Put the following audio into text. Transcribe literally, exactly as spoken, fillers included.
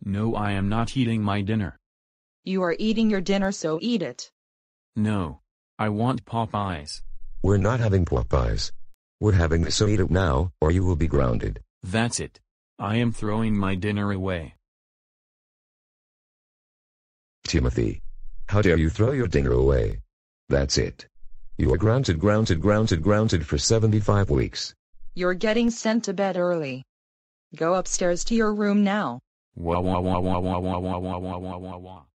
No, I am not eating my dinner. You are eating your dinner, so eat it. No. I want Popeyes. We're not having Popeyes. We're having this, so eat it now, or you will be grounded. That's it. I am throwing my dinner away. Timothy. How dare you throw your dinner away? That's it. You are grounded, grounded, grounded, grounded for seventy-five weeks. You're getting sent to bed early. Go upstairs to your room now. Wah wah wah wah wah wah wah wah wah wah wah.